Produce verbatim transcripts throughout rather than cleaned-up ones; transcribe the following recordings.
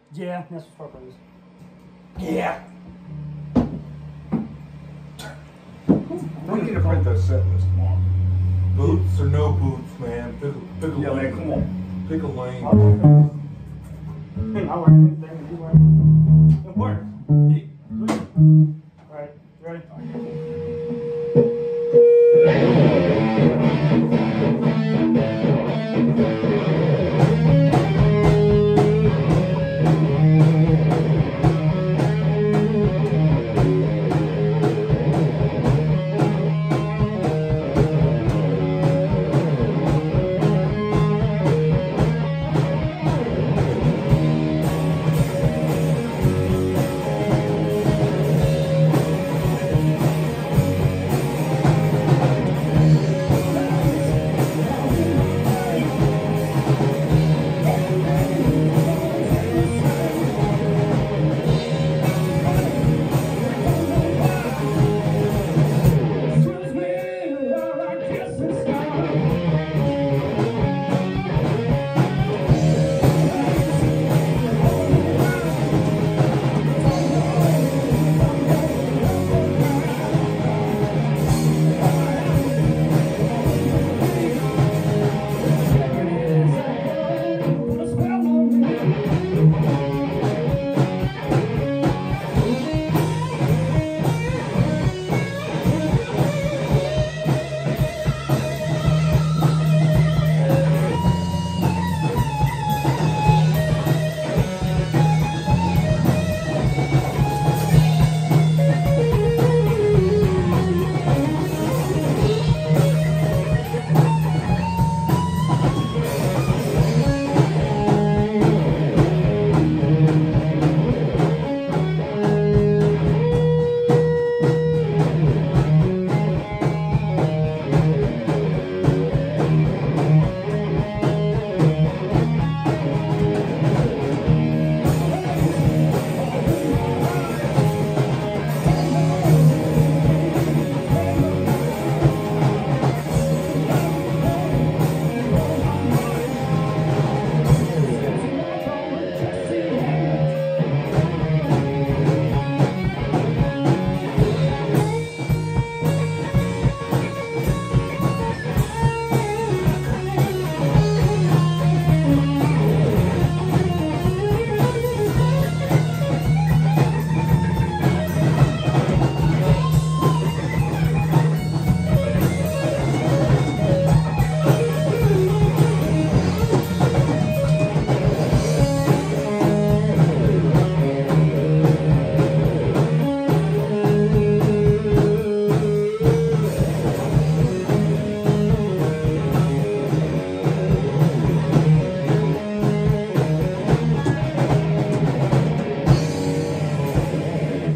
Yeah, that's what Sparkle is. Yeah. We need to print those set lists tomorrow. Boots or no boots, man. Pick a, pick a Yeah, lane. man, come on. Pick a lane. I'll wear it. I'll wear anything you wear. It works. Alright, you ready?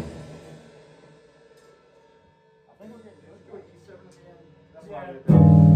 I think we're getting good. E seven again. That's why I did that.